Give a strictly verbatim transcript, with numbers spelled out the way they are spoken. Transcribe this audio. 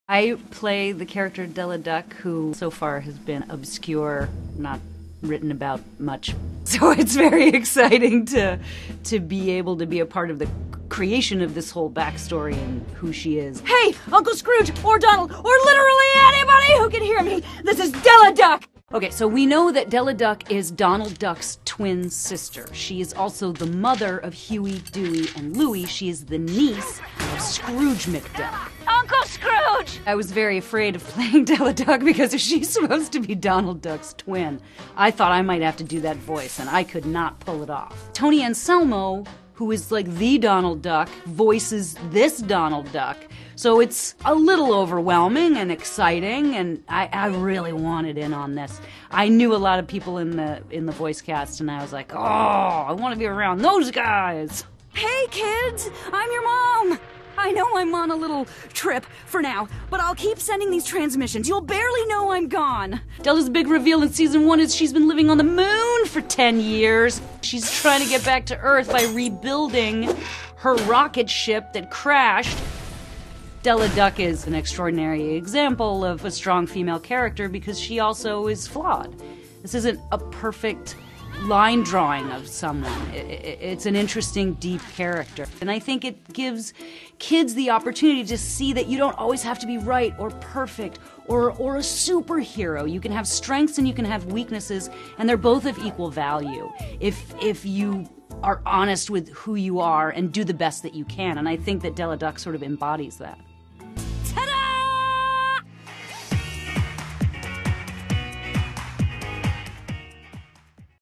I play the character Della Duck, who so far has been obscure, not written about much. So it's very exciting to to be able to be a part of the creation of this whole backstory and who she is. Hey, Uncle Scrooge, or Donald, or literally anybody who can hear me, this is Della Duck! Okay, so we know that Della Duck is Donald Duck's twin sister. She is also the mother of Huey, Dewey, and Louie. She is the niece of Scrooge McDuck. Uncle Scrooge! I was very afraid of playing Della Duck because if she's supposed to be Donald Duck's twin, I thought I might have to do that voice, and I could not pull it off. Tony Anselmo, who is like the Donald Duck, voices this Donald Duck. So it's a little overwhelming and exciting, and I, I really wanted in on this. I knew a lot of people in the in the voice cast, and I was like, oh, I want to be around those guys. Hey kids, I'm your mom. I know I'm on a little trip for now, but I'll keep sending these transmissions. You'll barely know I'm gone. Della's big reveal in season one is she's been living on the moon for ten years. She's trying to get back to Earth by rebuilding her rocket ship that crashed. Della Duck is an extraordinary example of a strong female character because she also is flawed. This isn't a perfect line drawing of someone. It's an interesting, deep character. And I think it gives kids the opportunity to see that you don't always have to be right or perfect or, or a superhero. You can have strengths and you can have weaknesses, and they're both of equal value if, if you are honest with who you are and do the best that you can. And I think that Della Duck sort of embodies that.